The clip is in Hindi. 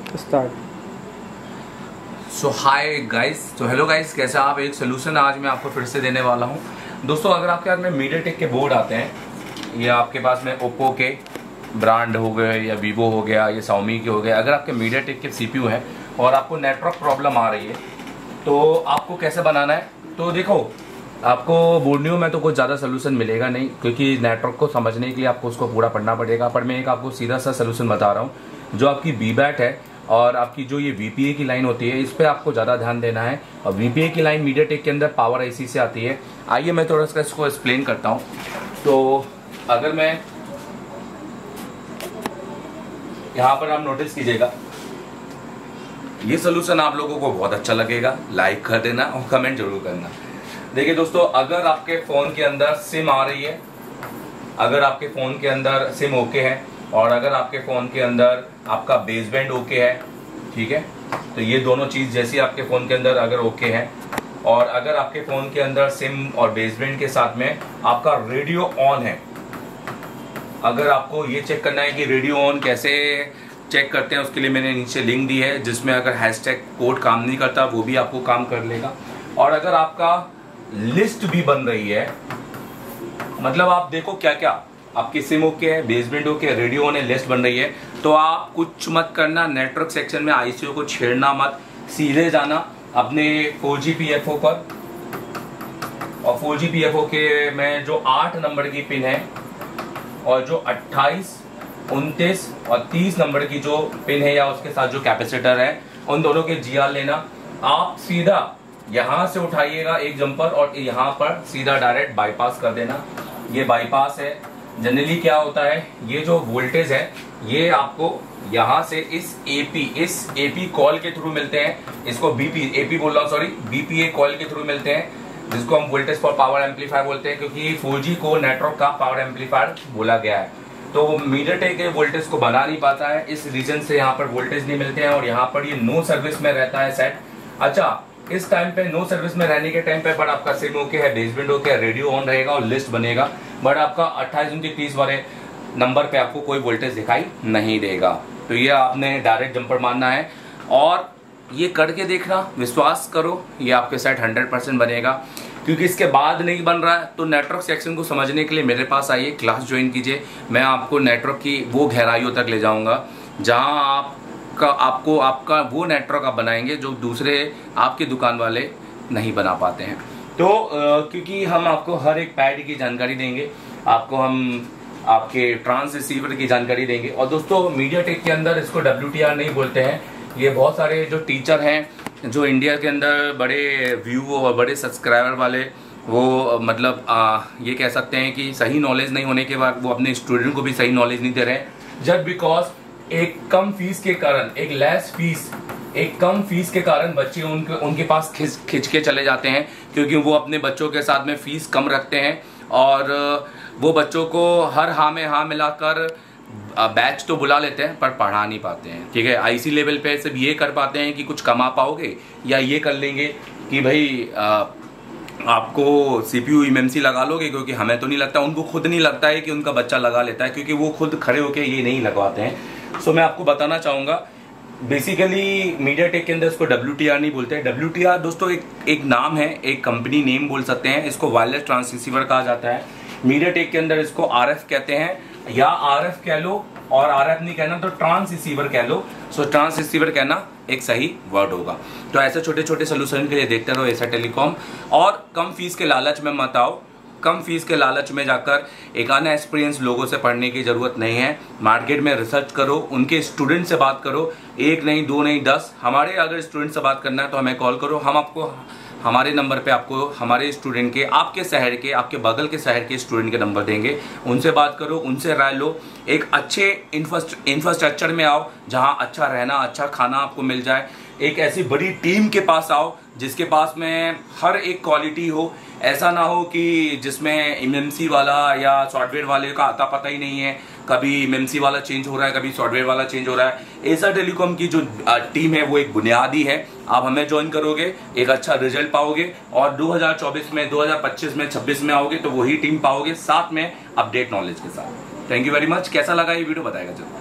स्टार्ट। सो हाय गाइस, तो हेलो गाइस, कैसे आप। एक सोल्यूशन आज मैं आपको फिर से देने वाला हूं। दोस्तों, अगर आपके हाथ में मीडियाटेक के बोर्ड आते हैं, या आपके पास में ओप्पो के ब्रांड हो गए, या वीवो हो गया, या शाओमी के हो गए, अगर आपके मीडियाटेक के सीपीयू है और आपको नेटवर्क प्रॉब्लम आ रही है, तो आपको कैसे बनाना है। तो देखो, आपको बोर्डियो में तो कुछ ज़्यादा सोल्यूशन मिलेगा नहीं, क्योंकि नेटवर्क को समझने के लिए आपको उसको पूरा पढ़ना पड़ेगा। पर मैं एक आपको सीधा सा सोल्यूशन बता रहा हूँ। जो आपकी वीबैट है और आपकी जो ये वीपीए की लाइन होती है, इस पे आपको ज़्यादा ध्यान देना है। और वीपीए की लाइन मीडियाटेक के अंदर पावर आईसी से आती है। आइए मैं थोड़ा सा इसको एक्सप्लेन करता हूँ। तो अगर मैं यहाँ पर आप नोटिस कीजिएगा, ये सोल्यूशन आप लोगों को बहुत अच्छा लगेगा। लाइक कर देना और कमेंट जरूर करना। देखिए दोस्तों, अगर आपके फ़ोन के अंदर सिम आ रही है, अगर आपके फ़ोन के अंदर सिम ओके है, और अगर आपके फ़ोन के अंदर आपका बेसबैंड ओके है, ठीक है, तो ये दोनों चीज़ जैसी आपके फ़ोन के अंदर अगर ओके है, और अगर आपके फ़ोन के अंदर सिम और बेसबैंड के साथ में आपका रेडियो ऑन है। अगर आपको ये चेक करना है कि रेडियो ऑन कैसे चेक करते हैं, उसके लिए मैंने नीचे लिंक दी है, जिसमें अगर हैशटैग कोड काम नहीं करता वो भी आपको काम कर लेगा। और अगर आपका लिस्ट भी बन रही है, मतलब आप देखो क्या क्या आपकी सिम ओके है, बेसबैंड ओके है, रेडियो ऑन है, लिस्ट बन रही है, तो आप कुछ मत करना। नेटवर्क सेक्शन में आईसीओ को छेड़ना मत, सीधे जाना अपने 4GPFO पर। और 4GPFO के में जो 8 नंबर की पिन है, और जो 28, 29 और 30 नंबर की जो पिन है, या उसके साथ जो कैपेसिटर है, उन दोनों के जीआर लेना। आप सीधा यहां से उठाइएगा एक जंपर, और यहां पर सीधा डायरेक्ट बाईपास कर देना। ये बाईपास है। जनरली क्या होता है, ये जो वोल्टेज है, ये आपको यहां से इस एपी कॉल के थ्रू मिलते हैं। इसको एपी बोल रहा हूं, सॉरी, बीपीए कॉल के थ्रू मिलते हैं, जिसको हम वोल्टेज फॉर पावर एम्पलीफायर बोलते हैं, क्योंकि 4G को नेटवर्क का पावर एम्पलीफायर बोला गया है। तो मीडियाटेक वोल्टेज को बना नहीं पाता है, इस रीजन से यहाँ पर वोल्टेज नहीं मिलते हैं, और यहाँ पर ये नो सर्विस में रहता है सेट। अच्छा, इस टाइम पे नो सर्विस में रहने के टाइम पे पर आपका सिम ओके है, बेसबैंड ओके है, रेडियो ऑन रहेगा और लिस्ट बनेगा, बट आपका 28, 29, 30 वाले नंबर पे आपको कोई वोल्टेज दिखाई नहीं देगा। तो ये आपने डायरेक्ट जंपर मारना है, और ये करके देखना, विश्वास करो, ये आपके साथ 100% बनेगा। क्योंकि इसके बाद नहीं बन रहा है, तो नेटवर्क सेक्शन को समझने के लिए मेरे पास आइए, क्लास ज्वाइन कीजिए। मैं आपको नेटवर्क की वो गहराइयों तक ले जाऊंगा, जहां आपका वो नेटवर्क आप बनाएंगे जो दूसरे आपके दुकान वाले नहीं बना पाते हैं। तो क्योंकि हम आपको हर एक पैड की जानकारी देंगे, आपको हम आपके ट्रांस रिसीवर की जानकारी देंगे। और दोस्तों, मीडियाटेक के अंदर इसको WTR नहीं बोलते हैं। ये बहुत सारे जो टीचर हैं, जो इंडिया के अंदर बड़े व्यू और बड़े सब्सक्राइबर वाले, वो मतलब ये कह सकते हैं कि सही नॉलेज नहीं होने के बाद वो अपने स्टूडेंट को भी सही नॉलेज नहीं दे रहे हैं, जस्ट बिकॉज एक कम फीस के कारण, एक कम फीस के कारण बच्चे उनके पास खिंच के चले जाते हैं, क्योंकि वो अपने बच्चों के साथ में फीस कम रखते हैं, और वो बच्चों को हर हाँ में हाँ मिलाकर बैच तो बुला लेते हैं, पर पढ़ा नहीं पाते हैं। ठीक है, आईसी लेवल पे सिर्फ ये कर पाते हैं कि कुछ कमा पाओगे, या ये कर लेंगे कि भाई आपको सीपीयू एमएमसी लगा लोगे, क्योंकि हमें तो नहीं लगता, उनको खुद नहीं लगता है कि उनका बच्चा लगा लेता है, क्योंकि वो खुद खड़े होके ये नहीं लगवाते हैं। सो मैं आपको बताना चाहूंगा, बेसिकली मीडियाटेक के अंदर इसको WTR नहीं बोलते हैं। WTR दोस्तों एक नाम है, एक कंपनी नेम बोल सकते हैं। इसको वायरलेस ट्रांससीवर कहा जाता है। मीडियाटेक के अंदर इसको RF कहते हैं, या RF कह लो, और RF नहीं कहना तो ट्रांस रिसीवर कह लो। सो ट्रांस रिसीवर कहना एक सही वर्ड होगा। तो ऐसे छोटे छोटे सोल्यूशन के लिए देखते रहो एसा टेलीकॉम, और कम फीस के लालच में मत आओ। कम फीस के लालच में जाकर एक अनएक्सपीरियंस लोगों से पढ़ने की जरूरत नहीं है। मार्केट में रिसर्च करो, उनके स्टूडेंट से बात करो, 1 नहीं 2 नहीं 10। हमारे अगर स्टूडेंट से बात करना है तो हमें कॉल करो, हम आपको हमारे नंबर पे आपको हमारे स्टूडेंट के, आपके शहर के, आपके बगल के शहर के स्टूडेंट के नंबर देंगे। उनसे बात करो, उनसे राय लो, एक अच्छे इंफ्रास्ट्रक्चर में आओ, जहां अच्छा रहना, अच्छा खाना आपको मिल जाए। एक ऐसी बड़ी टीम के पास आओ जिसके पास में हर एक क्वालिटी हो। ऐसा ना हो कि जिसमें एमएमसी वाला या सॉफ्टवेयर वाले का आता पता ही नहीं है, कभी एमएमसी वाला चेंज हो रहा है, कभी सॉफ्टवेयर वाला चेंज हो रहा है। एसा टेलीकॉम की जो टीम है वो एक बुनियादी है। आप हमें ज्वाइन करोगे, एक अच्छा रिजल्ट पाओगे, और 2024 में, 2025 में, 26 में आओगे तो वही टीम पाओगे, साथ में अपडेट नॉलेज के साथ। Thank you very much. कैसा लगा ये वीडियो बताएगा जरूर।